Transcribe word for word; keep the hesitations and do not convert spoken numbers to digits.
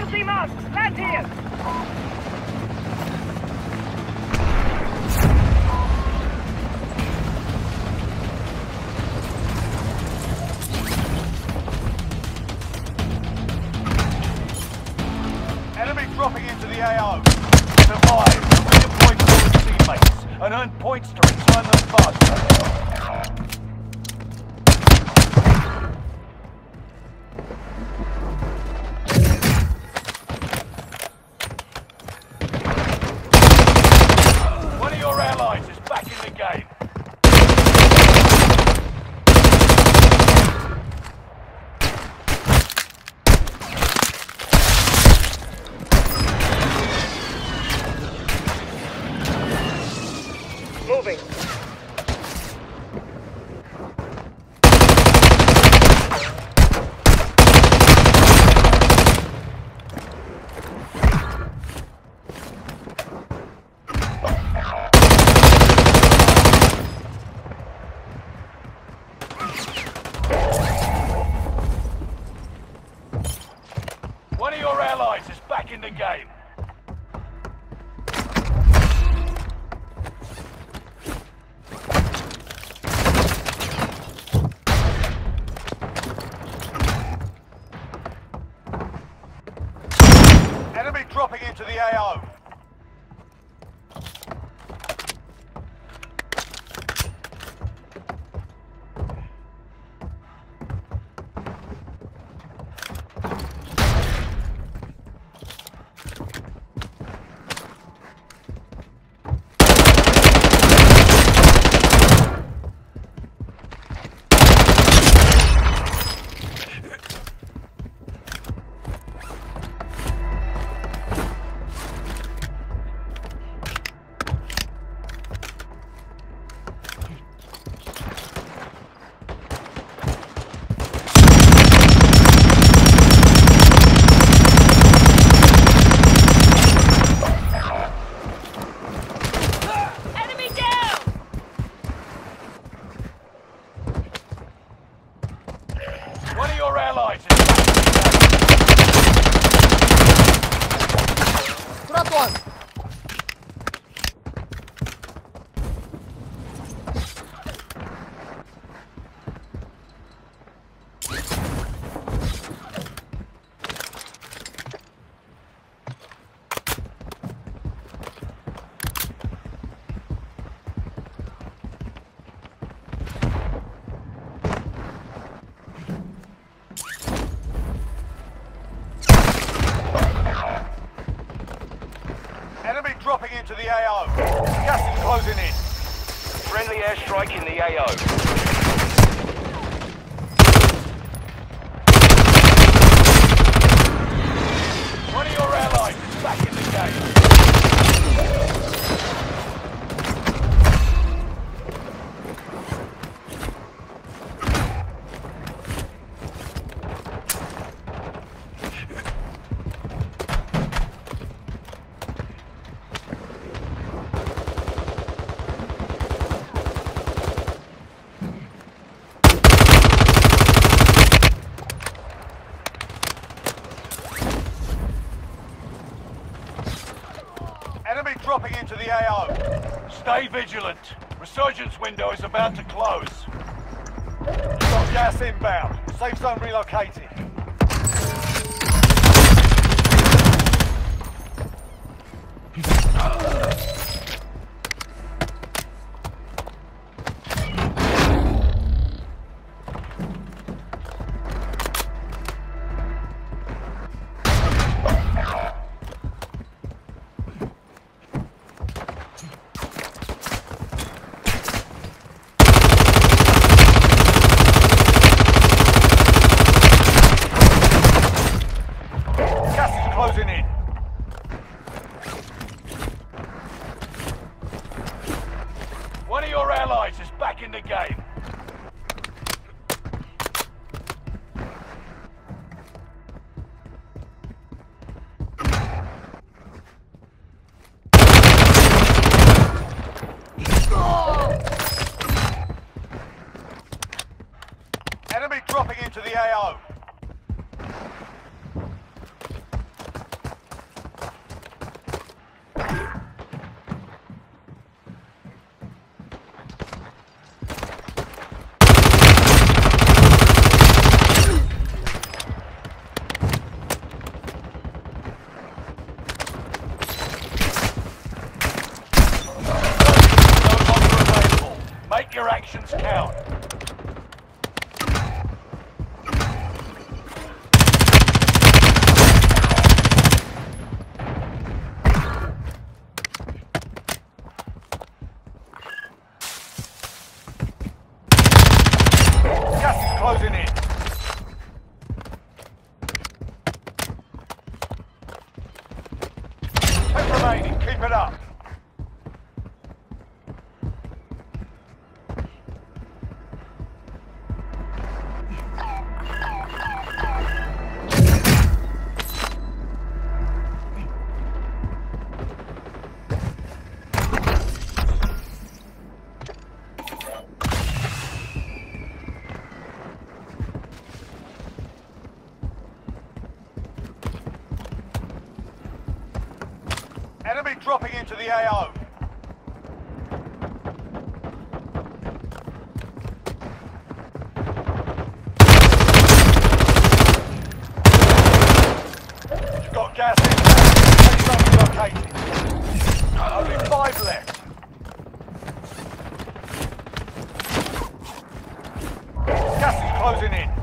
C marked! Land here! Enemy dropping into the A O. Survive, redeploy to your teammates, and earn points to return them faster. One of your allies is back in the game. Moving. One of your allies is back in the game. Enemy dropping into the A O. One of your allies is Trap one! enemy dropping into the A O. Gas is closing in. Friendly airstrike in the A O. One of your allies is back in the game. Enemy dropping into the A O. Stay vigilant. Resurgence window is about to close. Got gas inbound. Safe zone relocated. Closing in. One of your allies is back in the game. Enemy dropping into the A O. locations count. Gas is closing in. Ten remaining, keep it up. Enemy dropping into the A O. You've got gas in. Safe zone located. Only five left. Gas is closing in.